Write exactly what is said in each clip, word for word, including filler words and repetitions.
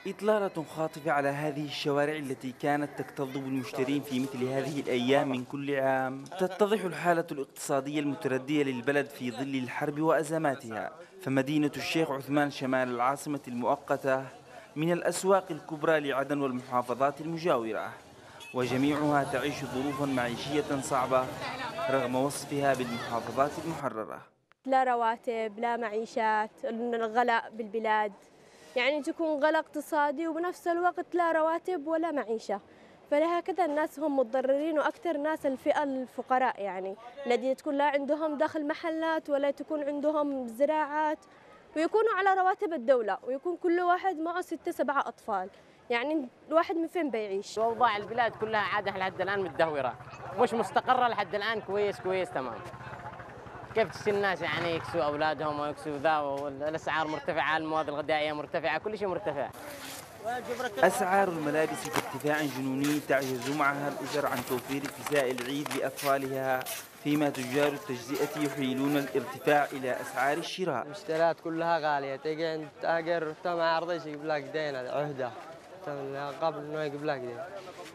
إطلالة خاطفة على هذه الشوارع التي كانت تكتظ بالمشترين في مثل هذه الأيام من كل عام. تتضح الحالة الاقتصادية المتردية للبلد في ظل الحرب وأزماتها، فمدينة الشيخ عثمان شمال العاصمة المؤقتة من الأسواق الكبرى لعدن والمحافظات المجاورة، وجميعها تعيش ظروفا معيشية صعبة رغم وصفها بالمحافظات المحررة. لا رواتب، لا معيشات، الغلاء بالبلاد، يعني تكون غلاء اقتصادي وبنفس الوقت لا رواتب ولا معيشة، فلهكذا الناس هم متضررين، وأكثر ناس الفئة الفقراء يعني الذين تكون لا عندهم دخل محلات ولا تكون عندهم زراعات، ويكونوا على رواتب الدولة، ويكون كل واحد معه ستة سبعة أطفال، يعني الواحد من فين بيعيش؟ أوضاع البلاد كلها عادة لحد الآن متدهورة، مش مستقرة لحد الآن. كويس كويس تمام. كيف تشتري الناس يعني يكسوا أولادهم ويكسوا ذا، والأسعار مرتفعة، المواد الغذائية مرتفعة، كل شيء مرتفع. أسعار الملابس بارتفاع جنوني تعجز معها الأسر عن توفير كساء العيد لأطفالها، فيما تجار التجزئة يحيلون الارتفاع إلى أسعار الشراء. المشتريات كلها غالية، تجي عند تاجر ما يرضيش يجيب لك دين عهدة قبل إنه يجيب لك دين.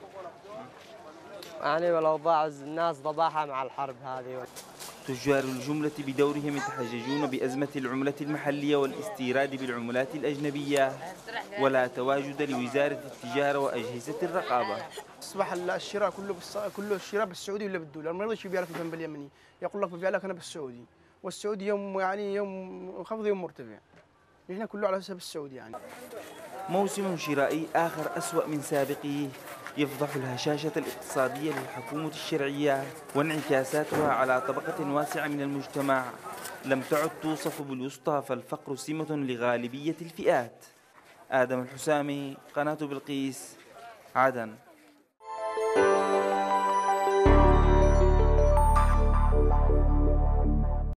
يعني والأوضاع الناس ضباحة مع الحرب هذه. تجار الجملة بدورهم يتحججون بأزمة العملة المحلية والاستيراد بالعملات الأجنبية، ولا تواجد لوزارة التجارة وأجهزة الرقابة. أصبح الشراء كله بالص... كله الشراء بالسعودي ولا بالدولار، ما يرضيش يبيع لك البنك اليمني، يقول لك ببيع لك أنا بالسعودي، والسعودي يوم يعني يوم خفض يوم مرتفع، هنا كله على حساب السعودي يعني. موسم شرائي آخر أسوأ من سابقه يفضح الهشاشة الاقتصادية للحكومة الشرعية وانعكاساتها على طبقة واسعة من المجتمع لم تعد توصف بالوسطى، فالفقر سمة لغالبية الفئات. آدم الحسامي، قناة بلقيس، عدن.